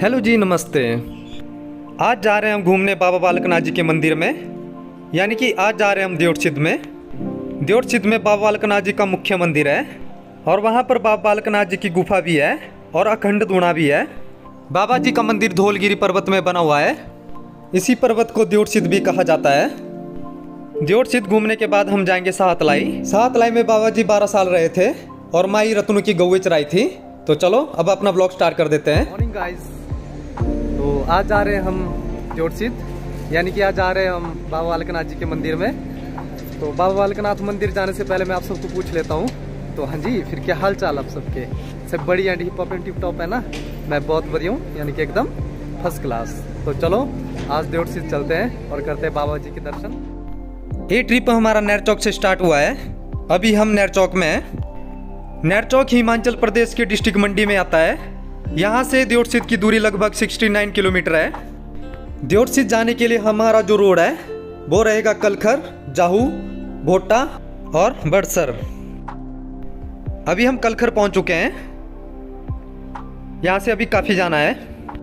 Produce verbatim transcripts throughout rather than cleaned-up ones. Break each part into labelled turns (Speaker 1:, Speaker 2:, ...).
Speaker 1: Hello जी, नमस्ते। आज जा रहे हैं हम घूमने बाबा बालकनाथ जी के मंदिर में, यानी कि आज जा रहे हैं हम देवरसिद्ध में। देवरसिद्ध में बाबा बालकनाथ जी का मुख्य मंदिर है और वहाँ पर बाबा बालकनाथ जी की गुफा भी है और अखंड धूणा भी है। बाबा जी का मंदिर धौलगिरी पर्वत में बना हुआ है। इसी पर्वत को देवरसिद्ध भी कहा जाता है। देवरसिद्ध घूमने के बाद हम जाएंगे साहतलाई। साहतलाई में बाबा जी बारह साल रहे थे और माई रत्नू की गौएं चराई थी। तो चलो अब अपना ब्लॉग स्टार्ट कर देते हैं। मॉर्निंग गाइस, तो आज जा रहे हैं हम देवरसिद्ध, यानी कि आज जा रहे हैं हम बाबा बालकनाथ जी के मंदिर में। तो बाबा बालकनाथ मंदिर जाने से पहले मैं आप सबको पूछ लेता हूँ, तो हाँ जी, फिर क्या हाल चाल आप सबके? सब बढ़िया, hip hop and tip top है ना? मैं बहुत बढ़िया हूँ, यानी कि एकदम फर्स्ट क्लास। तो चलो आज देवरसिद्ध चलते हैं और करते हैं बाबा जी के दर्शन। ये ट्रिप हमारा नहर चौक से स्टार्ट हुआ है। अभी हम नहर चौक में हैं। नहर चौक हिमाचल प्रदेश के डिस्ट्रिक्ट मंडी में आता है। यहाँ से देवरसिद्ध की दूरी लगभग उनहत्तर किलोमीटर है। देवरसिद्ध जाने के लिए हमारा जो रोड है वो रहेगा कलखर, जाहू, भोटा और बड़सर। अभी हम कलखर पहुंच चुके हैं। यहाँ से अभी काफ़ी जाना है।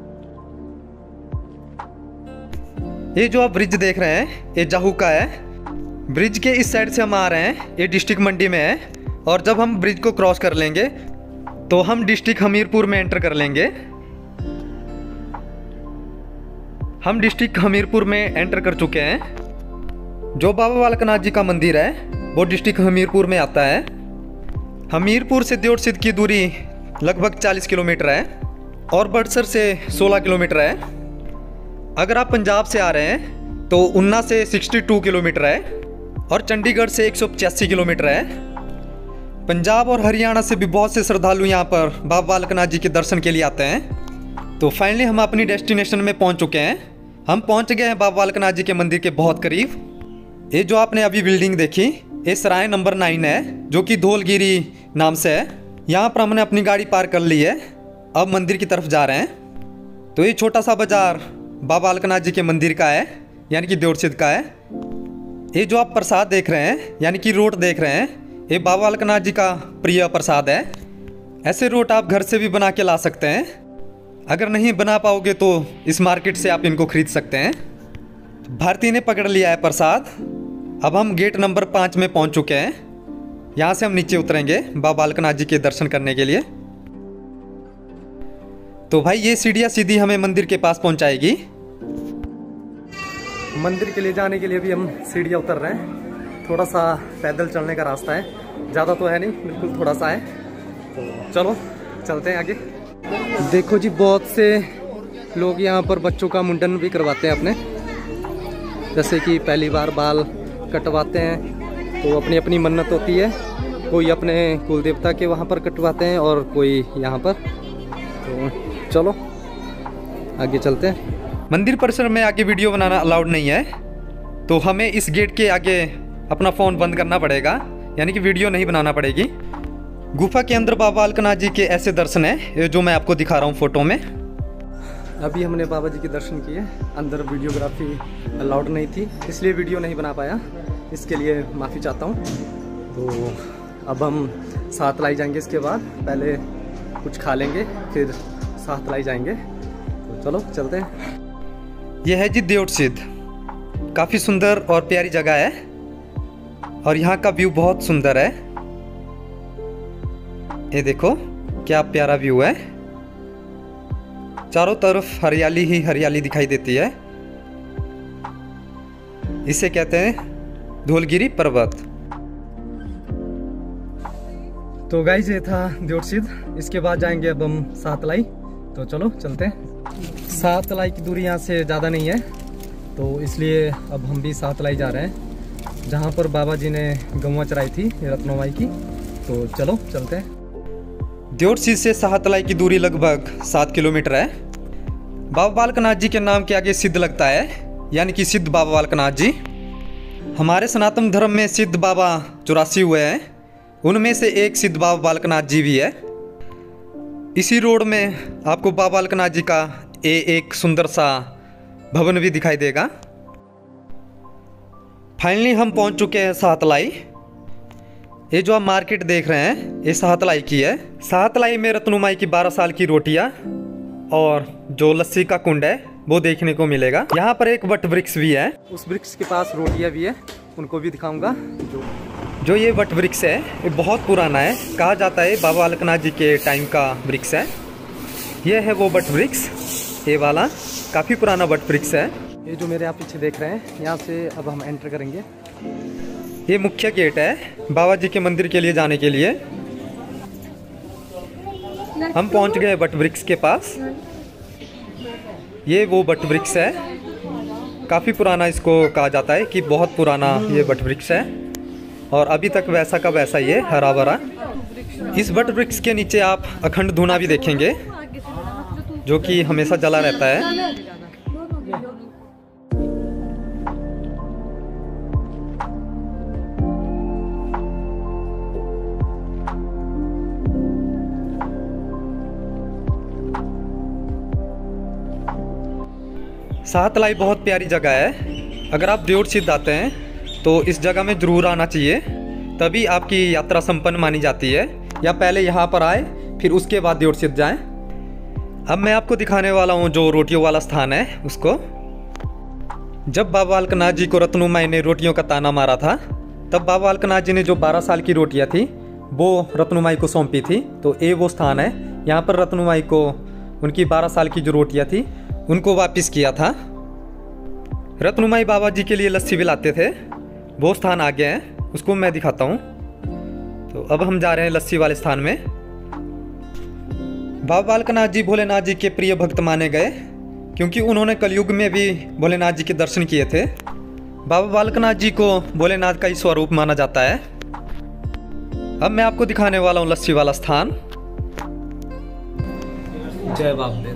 Speaker 1: ये जो आप ब्रिज देख रहे हैं ये जाहू का है। ब्रिज के इस साइड से हम आ रहे हैं, ये डिस्ट्रिक्ट मंडी में है। और जब हम ब्रिज को क्रॉस कर लेंगे तो हम डिस्ट्रिक्ट हमीरपुर में एंटर कर लेंगे। हम डिस्ट्रिक्ट हमीरपुर में एंटर कर चुके हैं। जो बाबा बालकनाथ जी का मंदिर है वो डिस्ट्रिक्ट हमीरपुर में आता है। हमीरपुर से देवरसिद्ध की दूरी लगभग चालीस किलोमीटर है और बड़सर से सोलह किलोमीटर है। अगर आप पंजाब से आ रहे हैं तो उन्ना से बासठ किलोमीटर है और चंडीगढ़ से एक सौ पचासी किलोमीटर है। पंजाब और हरियाणा से भी बहुत से श्रद्धालु यहाँ पर बाबा बालकनाथ जी के दर्शन के लिए आते हैं। तो फाइनली हम अपनी डेस्टिनेशन में पहुँच चुके हैं। हम पहुँच गए हैं बाबा बालकनाथ जी के मंदिर के बहुत करीब। ये जो आपने अभी बिल्डिंग देखी ये सराय नंबर नाइन है, जो कि धौलगिरी नाम से है। यहाँ पर हमने अपनी गाड़ी पार्क कर ली है। अब मंदिर की तरफ जा रहे हैं। तो ये छोटा सा बाजार बाबा बालकनाथ जी के मंदिर का है, यानी कि देवरसिद्ध का है। ये जो आप प्रसाद देख रहे हैं, यानी कि रोट देख रहे हैं, ये बाबा बालकनाथ जी का प्रिय प्रसाद है। ऐसे रोट आप घर से भी बना के ला सकते हैं। अगर नहीं बना पाओगे तो इस मार्केट से आप इनको खरीद सकते हैं। भारती ने पकड़ लिया है प्रसाद। अब हम गेट नंबर पाँच में पहुंच चुके हैं। यहाँ से हम नीचे उतरेंगे बाबा बालकनाथ जी के दर्शन करने के लिए। तो भाई ये सीढ़ियाँ सीधी हमें मंदिर के पास पहुंचाएगी। मंदिर के लिए जाने के लिए भी हम सीढ़ियाँ उतर रहे हैं। थोड़ा सा पैदल चलने का रास्ता है, ज़्यादा तो है नहीं, बिल्कुल थोड़ा सा है। तो चलो चलते हैं आगे। देखो जी, बहुत से लोग यहाँ पर बच्चों का मुंडन भी करवाते हैं अपने, जैसे कि पहली बार बाल कटवाते हैं तो अपनी अपनी मन्नत होती है। कोई अपने कुल देवता के वहाँ पर कटवाते हैं और कोई यहाँ पर। तो चलो आगे चलते हैं। मंदिर परिसर में आगे वीडियो बनाना अलाउड नहीं है, तो हमें इस गेट के आगे अपना फ़ोन बंद करना पड़ेगा, यानी कि वीडियो नहीं बनाना पड़ेगी। गुफा के अंदर बाबा बालकनाथ जी के ऐसे दर्शन है, ये जो मैं आपको दिखा रहा हूँ फोटो में। अभी हमने बाबा जी के दर्शन किए। अंदर वीडियोग्राफी अलाउड नहीं थी, इसलिए वीडियो नहीं बना पाया। इसके लिए माफ़ी चाहता हूँ। तो अब हम साहतलाई जाएंगे। इसके बाद पहले कुछ खा लेंगे, फिर साहतलाई जाएंगे। तो चलो चलते हैं। यह है जी देवरसिद्ध। काफ़ी सुंदर और प्यारी जगह है और यहाँ का व्यू बहुत सुंदर है। ये देखो क्या प्यारा व्यू है। चारों तरफ हरियाली ही हरियाली दिखाई देती है। इसे कहते हैं धौलगिरी पर्वत। तो गाइस ये था देवरसिद्ध। इसके बाद जाएंगे अब हम साहतलाई। तो चलो चलते हैं। साहतलाई की दूरी यहाँ से ज़्यादा नहीं है, तो इसलिए अब हम भी साहतलाई जा रहे हैं, जहाँ पर बाबा जी ने गौएं चराई थी रत्नोमाई की। तो चलो चलते हैं। देवरसिद्ध से साहतलाई की दूरी लगभग सात किलोमीटर है। बाबा बालकनाथ जी के नाम के आगे सिद्ध लगता है, यानी कि सिद्ध बाबा बालकनाथ जी। हमारे सनातन धर्म में सिद्ध बाबा चौरासी हुए हैं, उनमें से एक सिद्ध बाबा बालकनाथ जी भी है। इसी रोड में आपको बाबा बालकनाथ जी का ए एक सुंदर सा भवन भी दिखाई देगा। फाइनली हम पहुंच चुके हैं साहतलाई। ये जो आप मार्केट देख रहे हैं ये साहतलाई की है। साहतलाई में रत्नुमाई की बारह साल की रोटियां और जो लस्सी का कुंड है वो देखने को मिलेगा। यहाँ पर एक वट वृक्ष भी है, उस वृक्ष के पास रोटियाँ भी है, उनको भी दिखाऊंगा। जो जो ये वट वृक्ष है ये बहुत पुराना है, कहा जाता है बाबा बालकनाथ जी के टाइम का वृक्ष है। ये है वो वट वृक्ष, ये वाला काफ़ी पुराना वट वृक्ष है। ये जो मेरे आप पीछे देख रहे हैं, यहाँ से अब हम एंटर करेंगे। ये मुख्य गेट है बाबा जी के मंदिर के लिए जाने के लिए। हम पहुंच गए वट वृक्ष के पास। ये वो वट वृक्ष है, काफ़ी पुराना इसको कहा जाता है कि बहुत पुराना ये वट वृक्ष है और अभी तक वैसा का वैसा ये हरा भरा। इस वट वृक्ष के नीचे आप अखंड धूना भी देखेंगे जो कि हमेशा जला रहता है। सातलाई बहुत प्यारी जगह है। अगर आप देउर सिद्ध आते हैं तो इस जगह में ज़रूर आना चाहिए, तभी आपकी यात्रा संपन्न मानी जाती है। या पहले यहाँ पर आए फिर उसके बाद देउर सिद्ध जाएं। अब मैं आपको दिखाने वाला हूँ जो रोटियों वाला स्थान है उसको। जब बाबा बालकनाथ जी को रत्नुमाई ने रोटियों का ताना मारा था, तब बाबा बालकनाथ जी ने जो बारह साल की रोटियाँ थी वो रत्नुमाई को सौंपी थी। तो ये वो स्थान है, यहाँ पर रत्नुमाई को उनकी बारह साल की जो रोटियाँ थी उनको वापस किया था। रत्नुमाई बाबा जी के लिए लस्सी भी लाते थे, वो स्थान आगे हैं, उसको मैं दिखाता हूँ। तो अब हम जा रहे हैं लस्सी वाले स्थान में। बाबा बालकनाथ जी भोलेनाथ जी के प्रिय भक्त माने गए क्योंकि उन्होंने कलयुग में भी भोलेनाथ जी के दर्शन किए थे। बाबा बालकनाथ जी को भोलेनाथ का ही स्वरूप माना जाता है। अब मैं आपको दिखाने वाला हूँ लस्सी वाला स्थान। जय बाबा।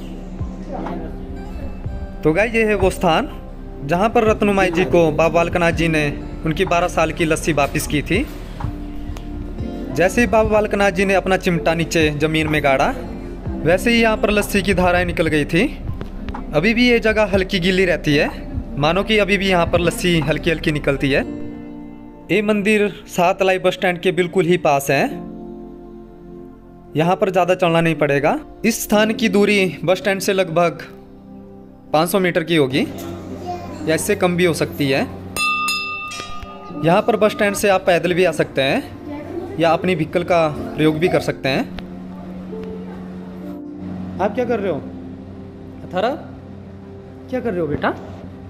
Speaker 1: तो गाइस ये है वो स्थान जहाँ पर रत्नुमाई जी को बाबा बालकनाथ जी ने उनकी बारह साल की लस्सी वापस की थी। जैसे ही बाबा बालकनाथ जी ने अपना चिमटा नीचे ज़मीन में गाड़ा, वैसे ही यहाँ पर लस्सी की धाराएं निकल गई थी। अभी भी ये जगह हल्की गीली रहती है, मानो कि अभी भी यहाँ पर लस्सी हल्की हल्की निकलती है। ये मंदिर सातलाई बस स्टैंड के बिल्कुल ही पास है, यहाँ पर ज़्यादा चलना नहीं पड़ेगा। इस स्थान की दूरी बस स्टैंड से लगभग पाँच सौ मीटर की होगी या इससे कम भी हो सकती है। यहाँ पर बस स्टैंड से आप पैदल भी आ सकते हैं या अपनी व्हीकल का प्रयोग भी कर सकते हैं। आप क्या कर रहे हो अथारा? क्या कर रहे हो बेटा?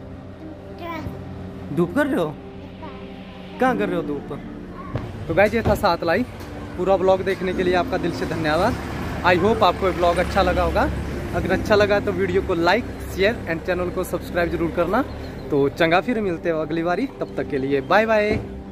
Speaker 1: धूप कर रहे हो? कहाँ कर रहे हो धूप? तो गाइस ये था सातलाई। पूरा ब्लॉग देखने के लिए आपका दिल से धन्यवाद। आई होप आपको ये ब्लॉग अच्छा लगा होगा। अगर अच्छा लगा तो वीडियो को लाइक शेयर एंड चैनल को सब्सक्राइब जरूर करना। तो चंगा फिर मिलते हो अगली बारी, तब तक के लिए बाय बाय।